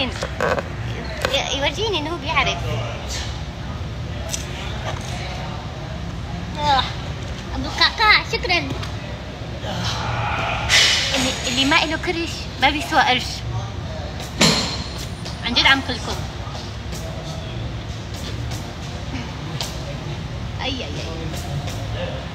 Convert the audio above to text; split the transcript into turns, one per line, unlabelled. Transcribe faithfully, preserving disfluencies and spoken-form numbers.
وين؟ يورجيني انه هو بيعرف. آه. ابو القعقاع شكرا. اللي, اللي ما له كرش ما بيسوى قرش. عن جد عم قلكم. اي اي اي